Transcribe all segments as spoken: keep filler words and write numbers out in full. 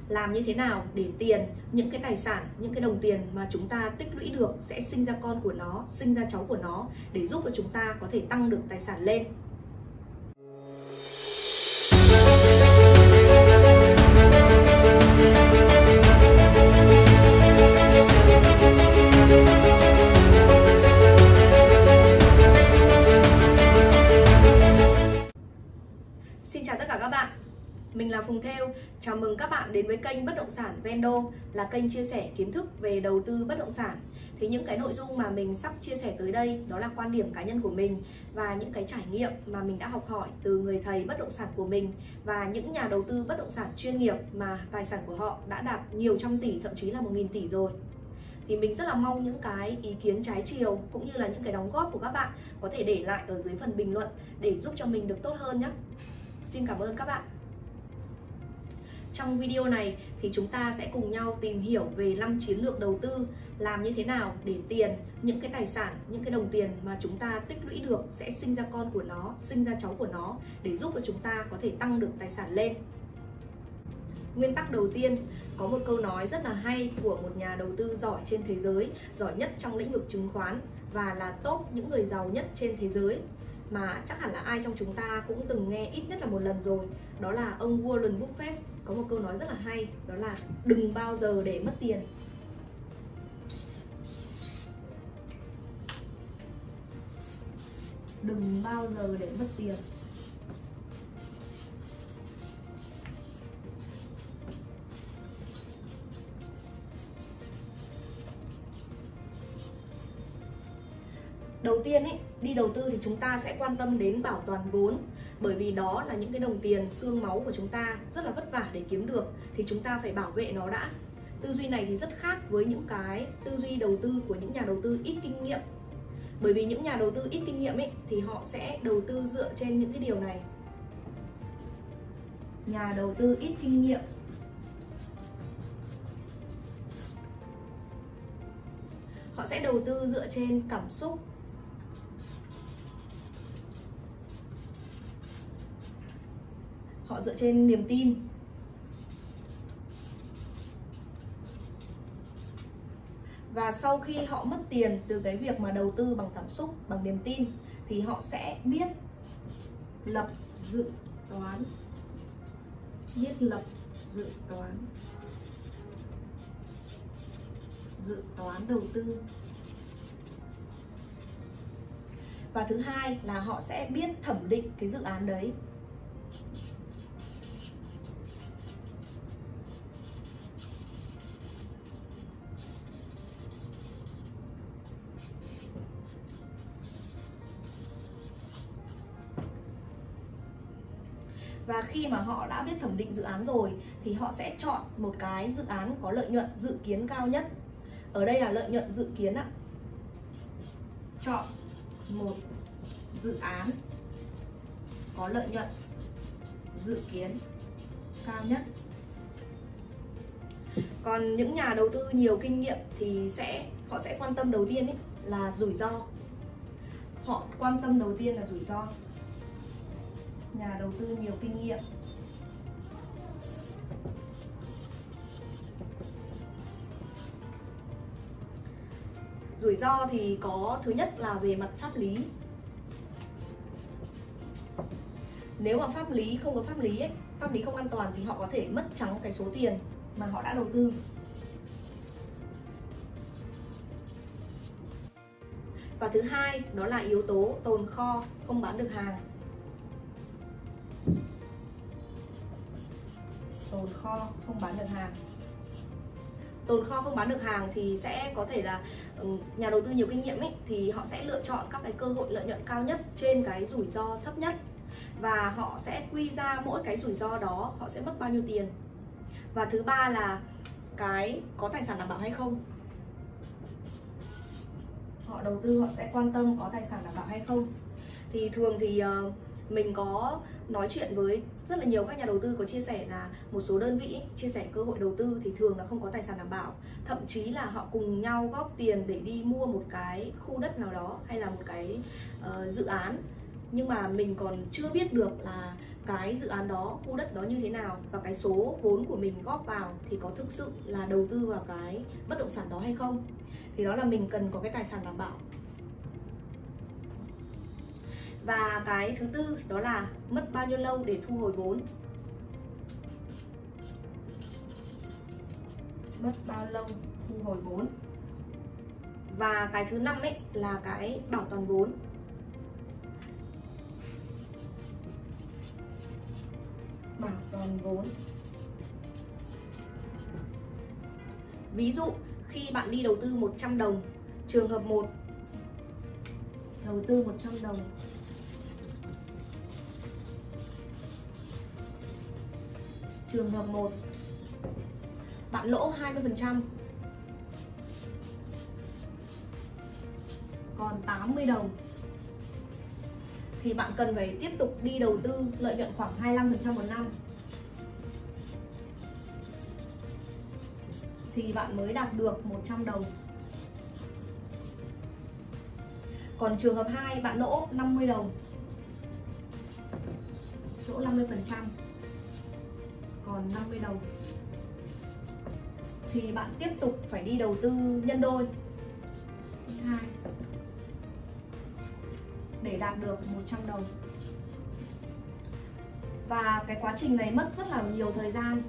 làm như thế nào để tiền, những cái tài sản, những cái đồng tiền mà chúng ta tích lũy được sẽ sinh ra con của nó, sinh ra cháu của nó, để giúp cho chúng ta có thể tăng được tài sản lên. Xin chào tất cả các bạn, mình là Phùng Thêu. Chào mừng các bạn đến với kênh Bất Động Sản Vendo, là kênh chia sẻ kiến thức về đầu tư bất động sản. Thì những cái nội dung mà mình sắp chia sẻ tới đây đó là quan điểm cá nhân của mình và những cái trải nghiệm mà mình đã học hỏi từ người thầy bất động sản của mình và những nhà đầu tư bất động sản chuyên nghiệp mà tài sản của họ đã đạt nhiều trăm tỷ, thậm chí là một nghìn tỷ rồi. Thì mình rất là mong những cái ý kiến trái chiều cũng như là những cái đóng góp của các bạn có thể để lại ở dưới phần bình luận để giúp cho mình được tốt hơn nhé. Xin cảm ơn các bạn. Trong video này thì chúng ta sẽ cùng nhau tìm hiểu về năm chiến lược đầu tư, làm như thế nào để tiền, những cái tài sản, những cái đồng tiền mà chúng ta tích lũy được sẽ sinh ra con của nó, sinh ra cháu của nó, để giúp cho chúng ta có thể tăng được tài sản lên. Nguyên tắc đầu tiên, có một câu nói rất là hay của một nhà đầu tư giỏi trên thế giới, giỏi nhất trong lĩnh vực chứng khoán và là top những người giàu nhất trên thế giới, mà chắc hẳn là ai trong chúng ta cũng từng nghe ít nhất là một lần rồi. Đó là ông Warren Buffett có một câu nói rất là hay, đó là đừng bao giờ để mất tiền. Đừng bao giờ để mất tiền. Đầu tiên ấy, đi đầu tư thì chúng ta sẽ quan tâm đến bảo toàn vốn, bởi vì đó là những cái đồng tiền xương máu của chúng ta rất là vất vả để kiếm được, thì chúng ta phải bảo vệ nó đã. Tư duy này thì rất khác với những cái tư duy đầu tư của những nhà đầu tư ít kinh nghiệm. Bởi vì những nhà đầu tư ít kinh nghiệm ấy thì họ sẽ đầu tư dựa trên những cái điều này. Nhà đầu tư ít kinh nghiệm họ sẽ đầu tư dựa trên cảm xúc, họ dựa trên niềm tin. Và sau khi họ mất tiền từ cái việc mà đầu tư bằng cảm xúc, bằng niềm tin, thì họ sẽ biết lập dự toán. Biết lập dự toán. Dự toán đầu tư. Và thứ hai là họ sẽ biết thẩm định cái dự án đấy. Và khi mà họ đã biết thẩm định dự án rồi thì họ sẽ chọn một cái dự án có lợi nhuận dự kiến cao nhất. Ở đây là lợi nhuận dự kiến ạ. Chọn một dự án có lợi nhuận dự kiến cao nhất. Còn những nhà đầu tư nhiều kinh nghiệm thì sẽ họ sẽ quan tâm đầu tiên ấy là rủi ro. Họ quan tâm đầu tiên là rủi ro. Nhà đầu tư nhiều kinh nghiệm rủi ro thì có thứ nhất là về mặt pháp lý. Nếu mà pháp lý không có pháp lý ấy, pháp lý không an toàn thì họ có thể mất trắng cái số tiền mà họ đã đầu tư. Và thứ hai đó là yếu tố tồn kho, không bán được hàng. Tồn kho không bán được hàng. Tồn kho không bán được hàng thì sẽ có thể là nhà đầu tư nhiều kinh nghiệm ấy, thì họ sẽ lựa chọn các cái cơ hội lợi nhuận cao nhất trên cái rủi ro thấp nhất, và họ sẽ quy ra mỗi cái rủi ro đó họ sẽ mất bao nhiêu tiền. Và thứ ba là cái có tài sản đảm bảo hay không. Họ đầu tư họ sẽ quan tâm có tài sản đảm bảo hay không. Thì thường thì uh, mình có nói chuyện với rất là nhiều các nhà đầu tư có chia sẻ là một số đơn vị ấy, chia sẻ cơ hội đầu tư thì thường là không có tài sản đảm bảo. Thậm chí là họ cùng nhau góp tiền để đi mua một cái khu đất nào đó hay là một cái uh, dự án, nhưng mà mình còn chưa biết được là cái dự án đó, khu đất đó như thế nào và cái số vốn của mình góp vào thì có thực sự là đầu tư vào cái bất động sản đó hay không. Thì đó là mình cần có cái tài sản đảm bảo. Và cái thứ tư đó là mất bao nhiêu lâu để thu hồi vốn. Mất bao lâu thu hồi vốn. Và cái thứ năm ấy là cái bảo toàn vốn. Bảo toàn vốn. Ví dụ khi bạn đi đầu tư một trăm đồng, trường hợp một, đầu tư một trăm đồng, trường hợp một, bạn lỗ hai mươi phần trăm, còn tám mươi đồng, thì bạn cần phải tiếp tục đi đầu tư lợi nhuận khoảng hai mươi lăm phần trăm một năm thì bạn mới đạt được một trăm đồng. Còn trường hợp hai, bạn lỗ năm mươi đồng, lỗ năm mươi phần trăm, còn năm mươi đồng, thì bạn tiếp tục phải đi đầu tư nhân đôi hai để đạt được một trăm đồng. Và cái quá trình này mất rất là nhiều thời gian.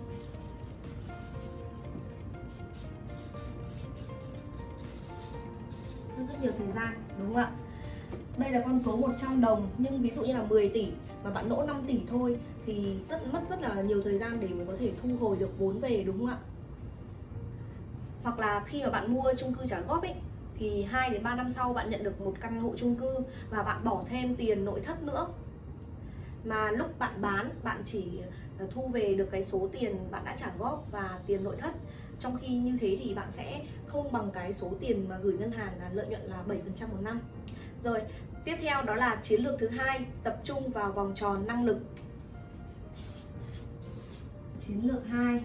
Rất nhiều thời gian, đúng không ạ? Đây là con số một trăm đồng, nhưng ví dụ như là mười tỷ mà bạn lỗ năm tỷ thôi thì rất mất rất là nhiều thời gian để mình có thể thu hồi được vốn về, đúng không ạ? Hoặc là khi mà bạn mua chung cư trả góp ấy thì hai đến ba năm sau bạn nhận được một căn hộ chung cư và bạn bỏ thêm tiền nội thất nữa. Mà lúc bạn bán, bạn chỉ thu về được cái số tiền bạn đã trả góp và tiền nội thất. Trong khi như thế thì bạn sẽ không bằng cái số tiền mà gửi ngân hàng là lợi nhuận là bảy phần trăm một năm. Rồi, tiếp theo đó là chiến lược thứ hai, tập trung vào vòng tròn năng lực. Chiến lược hai,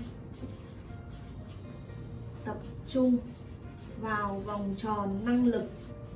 tập trung vào vòng tròn năng lực.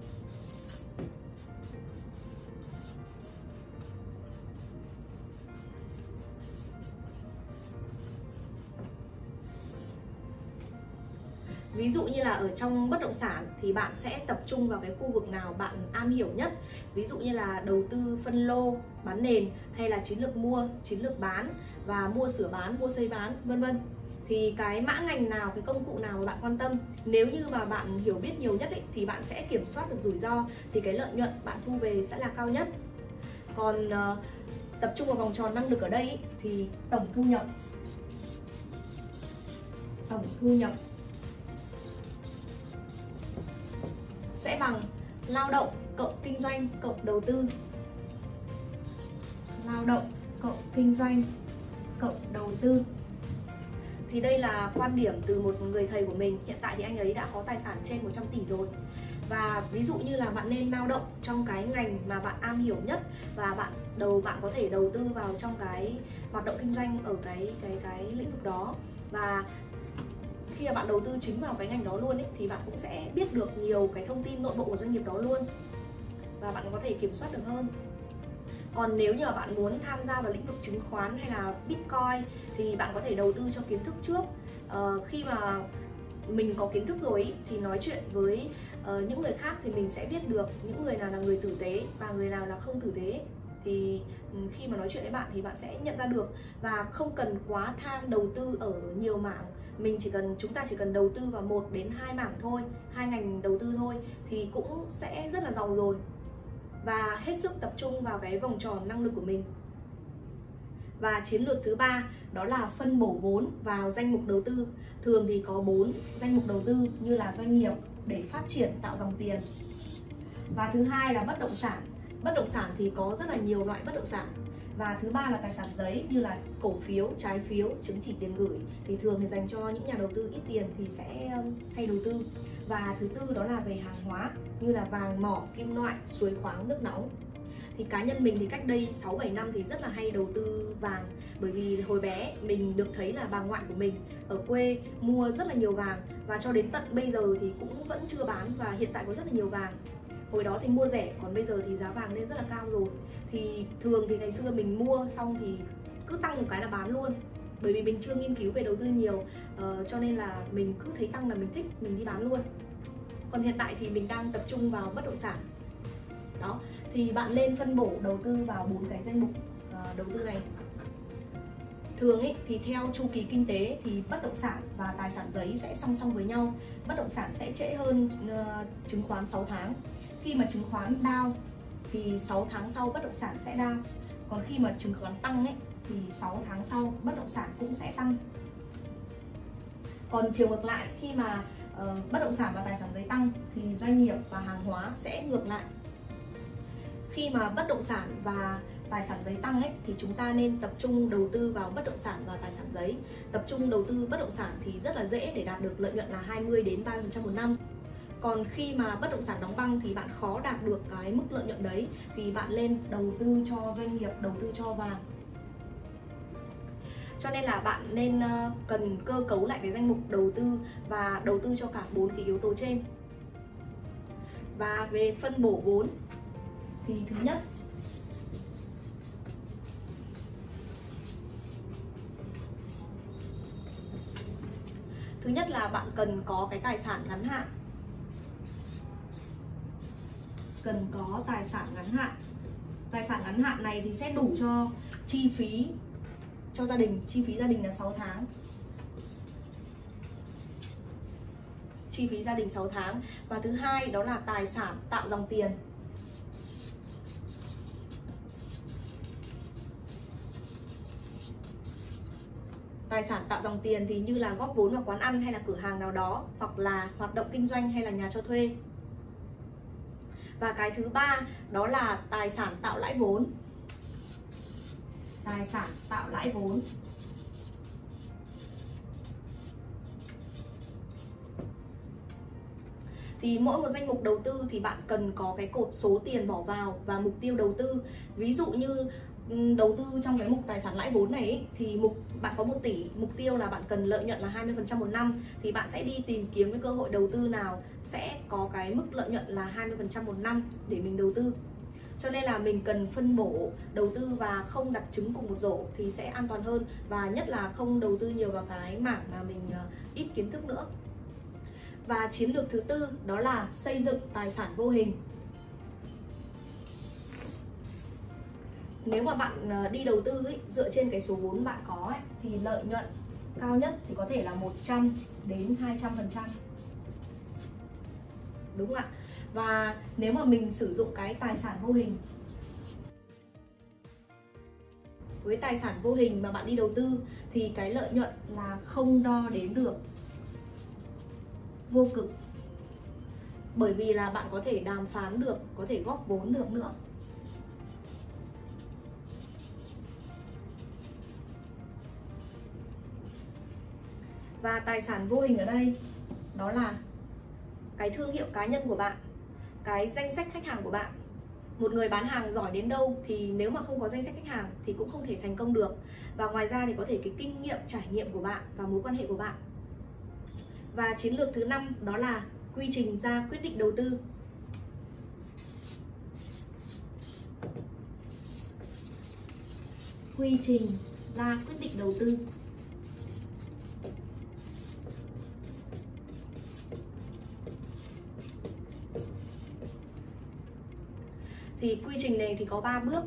Ví dụ như là ở trong bất động sản thì bạn sẽ tập trung vào cái khu vực nào bạn am hiểu nhất. Ví dụ như là đầu tư phân lô, bán nền, hay là chiến lược mua, chiến lược bán và mua sửa bán, mua xây bán, vân vân. Thì cái mã ngành nào, cái công cụ nào mà bạn quan tâm, nếu như mà bạn hiểu biết nhiều nhất ấy, thì bạn sẽ kiểm soát được rủi ro, thì cái lợi nhuận bạn thu về sẽ là cao nhất. Còn uh, tập trung vào vòng tròn năng lực ở đây ấy, thì tổng thu nhập tổng thu nhập sẽ bằng lao động cộng kinh doanh cộng đầu tư. Lao động cộng kinh doanh cộng đầu tư. Thì đây là quan điểm từ một người thầy của mình. Hiện tại thì anh ấy đã có tài sản trên một trăm tỷ rồi. Và ví dụ như là bạn nên lao động trong cái ngành mà bạn am hiểu nhất, và bạn đầu bạn có thể đầu tư vào trong cái hoạt động kinh doanh ở cái cái cái lĩnh vực đó. Và khi mà bạn đầu tư chính vào cái ngành đó luôn ấy, thì bạn cũng sẽ biết được nhiều cái thông tin nội bộ của doanh nghiệp đó luôn, và bạn có thể kiểm soát được hơn. Còn nếu như mà bạn muốn tham gia vào lĩnh vực chứng khoán hay là Bitcoin thì bạn có thể đầu tư cho kiến thức trước. Ờ, khi mà mình có kiến thức rồi ý, thì nói chuyện với uh, những người khác thì mình sẽ biết được những người nào là người tử tế và người nào là không tử tế. Thì khi mà nói chuyện với bạn thì bạn sẽ nhận ra được, và không cần quá tham đầu tư ở nhiều mảng. Mình chỉ cần chúng ta chỉ cần đầu tư vào một đến hai mảng thôi, hai ngành đầu tư thôi thì cũng sẽ rất là giàu rồi. Và hết sức tập trung vào cái vòng tròn năng lực của mình. Và chiến lược thứ ba đó là phân bổ vốn vào danh mục đầu tư. Thường thì có bốn danh mục đầu tư như là doanh nghiệp để phát triển tạo dòng tiền. Và thứ hai là bất động sản. Bất động sản thì có rất là nhiều loại bất động sản. Và thứ ba là tài sản giấy như là cổ phiếu, trái phiếu, chứng chỉ tiền gửi. Thì thường thì dành cho những nhà đầu tư ít tiền thì sẽ hay đầu tư. Và thứ tư đó là về hàng hóa như là vàng, mỏ, kim loại, suối khoáng, nước nóng. Thì cá nhân mình thì cách đây sáu bảy năm thì rất là hay đầu tư vàng. Bởi vì hồi bé mình được thấy là bà ngoại của mình ở quê mua rất là nhiều vàng. Và cho đến tận bây giờ thì cũng vẫn chưa bán, và hiện tại có rất là nhiều vàng. Hồi đó thì mua rẻ, còn bây giờ thì giá vàng lên rất là cao rồi. Thì thường thì ngày xưa mình mua xong thì cứ tăng một cái là bán luôn. Bởi vì mình chưa nghiên cứu về đầu tư nhiều, uh, cho nên là mình cứ thấy tăng là mình thích, mình đi bán luôn. Còn hiện tại thì mình đang tập trung vào bất động sản. Đó, thì bạn nên phân bổ đầu tư vào bốn cái danh mục uh, đầu tư này. Thường ấy, thì theo chu kỳ kinh tế thì bất động sản và tài sản giấy sẽ song song với nhau. Bất động sản sẽ trễ hơn uh, chứng khoán sáu tháng. Khi mà chứng khoán down thì sáu tháng sau bất động sản sẽ down. Còn khi mà chứng khoán tăng ấy, thì sáu tháng sau bất động sản cũng sẽ tăng. Còn chiều ngược lại, khi mà uh, bất động sản và tài sản giấy tăng thì doanh nghiệp và hàng hóa sẽ ngược lại. Khi mà bất động sản và tài sản giấy tăng ấy, thì chúng ta nên tập trung đầu tư vào bất động sản và tài sản giấy. Tập trung đầu tư bất động sản thì rất là dễ để đạt được lợi nhuận là hai mươi đến ba mươi phần trăm một năm. Còn khi mà bất động sản đóng băng thì bạn khó đạt được cái mức lợi nhuận đấy, thì bạn lên đầu tư cho doanh nghiệp, đầu tư cho vàng. Cho nên là bạn nên uh, cần cơ cấu lại cái danh mục đầu tư và đầu tư cho cả bốn cái yếu tố trên. Và về phân bổ vốn thì thứ nhất, Thứ nhất là bạn cần có cái tài sản ngắn hạn. Cần có tài sản ngắn hạn. Tài sản ngắn hạn này thì sẽ đủ cho chi phí cho gia đình. Chi phí gia đình là sáu tháng. Chi phí gia đình sáu tháng. Và thứ hai đó là tài sản tạo dòng tiền. Tài sản tạo dòng tiền thì như là góp vốn vào quán ăn hay là cửa hàng nào đó, hoặc là hoạt động kinh doanh hay là nhà cho thuê. Và cái thứ ba đó là tài sản tạo lãi vốn. Tài sản tạo lãi vốn. Thì mỗi một danh mục đầu tư thì bạn cần có cái cột số tiền bỏ vào và mục tiêu đầu tư. Ví dụ như đầu tư trong cái mục tài sản lãi vốn này ấy, thì mục bạn có một tỷ, mục tiêu là bạn cần lợi nhuận là hai mươi phần trăm một năm, thì bạn sẽ đi tìm kiếm cái cơ hội đầu tư nào sẽ có cái mức lợi nhuận là hai mươi phần trăm một năm để mình đầu tư. Cho nên là mình cần phân bổ đầu tư và không đặt trứng cùng một rổ thì sẽ an toàn hơn, và nhất là không đầu tư nhiều vào cái mảng mà mình ít kiến thức nữa. Và chiến lược thứ tư đó là xây dựng tài sản vô hình. Nếu mà bạn đi đầu tư ấy, dựa trên cái số vốn bạn có ấy, thì lợi nhuận cao nhất thì có thể là một trăm đến hai trăm phần trăm. Đúng không ạ? Và nếu mà mình sử dụng cái tài sản vô hình, với tài sản vô hình mà bạn đi đầu tư thì cái lợi nhuận là không đo đếm được, vô cực. Bởi vì là bạn có thể đàm phán được, có thể góp vốn được nữa. Và tài sản vô hình ở đây đó là cái thương hiệu cá nhân của bạn, cái danh sách khách hàng của bạn. Một người bán hàng giỏi đến đâu thì nếu mà không có danh sách khách hàng thì cũng không thể thành công được. Và ngoài ra thì có thể cái kinh nghiệm, trải nghiệm của bạn và mối quan hệ của bạn. Và chiến lược thứ năm đó là quy trình ra quyết định đầu tư. Quy trình ra quyết định đầu tư. Thì quy trình này thì có ba bước.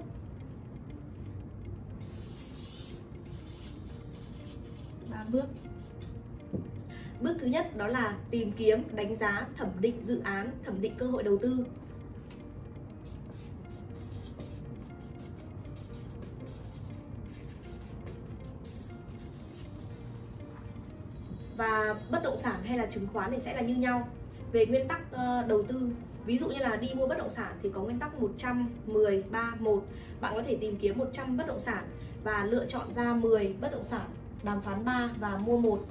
ba bước. Bước thứ nhất đó là tìm kiếm, đánh giá, thẩm định dự án, thẩm định cơ hội đầu tư. Và bất động sản hay là chứng khoán thì sẽ là như nhau. Về nguyên tắc uh, đầu tư, ví dụ như là đi mua bất động sản thì có nguyên tắc một trăm, mười, ba, một. Bạn có thể tìm kiếm một trăm bất động sản và lựa chọn ra mười bất động sản, đàm phán ba và mua một.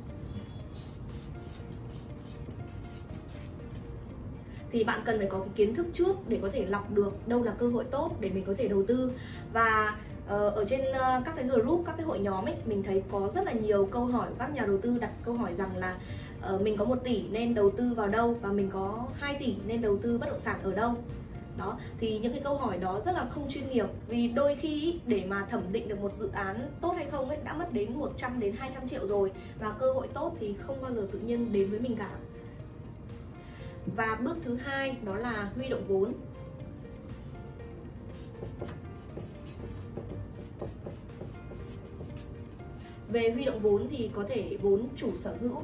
Thì bạn cần phải có cái kiến thức trước để có thể lọc được đâu là cơ hội tốt để mình có thể đầu tư. Và uh, ở trên uh, các cái group, các cái hội nhóm ấy, mình thấy có rất là nhiều câu hỏi của các nhà đầu tư đặt câu hỏi rằng là uh, mình có một tỷ nên đầu tư vào đâu, và mình có hai tỷ nên đầu tư bất động sản ở đâu. Đó, thì những cái câu hỏi đó rất là không chuyên nghiệp. Vì đôi khi để mà thẩm định được một dự án tốt hay không ấy đã mất đến một trăm đến hai trăm triệu rồi, và cơ hội tốt thì không bao giờ tự nhiên đến với mình cả. Và bước thứ hai đó là huy động vốn. Về huy động vốn thì có thể vốn chủ sở hữu,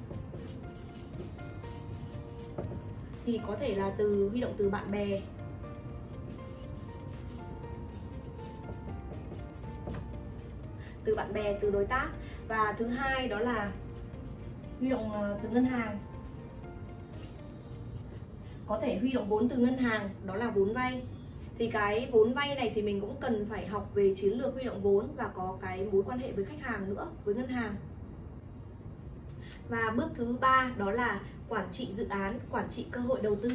thì có thể là từ huy động từ bạn bè, từ bạn bè, từ đối tác. Và thứ hai đó là huy động từ ngân hàng. Có thể huy động vốn từ ngân hàng, đó là vốn vay. Thì cái vốn vay này thì mình cũng cần phải học về chiến lược huy động vốn và có cái mối quan hệ với khách hàng nữa, với ngân hàng. Và bước thứ ba đó là quản trị dự án, quản trị cơ hội đầu tư.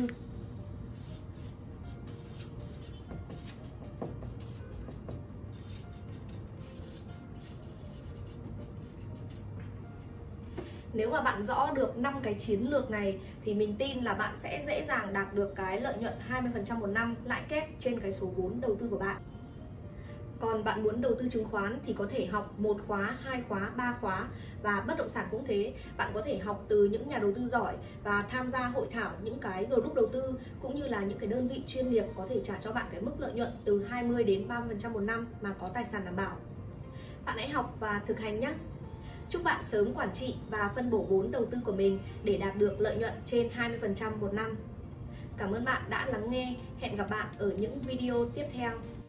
Nếu mà bạn rõ được năm cái chiến lược này thì mình tin là bạn sẽ dễ dàng đạt được cái lợi nhuận hai mươi phần trăm một năm lãi kép trên cái số vốn đầu tư của bạn. Còn bạn muốn đầu tư chứng khoán thì có thể học một khóa, hai khóa, ba khóa. Và bất động sản cũng thế, bạn có thể học từ những nhà đầu tư giỏi và tham gia hội thảo những cái group đầu tư cũng như là những cái đơn vị chuyên nghiệp có thể trả cho bạn cái mức lợi nhuận từ hai mươi đến ba mươi phần trăm một năm mà có tài sản đảm bảo. Bạn hãy học và thực hành nhé. Chúc bạn sớm quản trị và phân bổ vốn đầu tư của mình để đạt được lợi nhuận trên hai mươi phần trăm một năm. Cảm ơn bạn đã lắng nghe. Hẹn gặp bạn ở những video tiếp theo.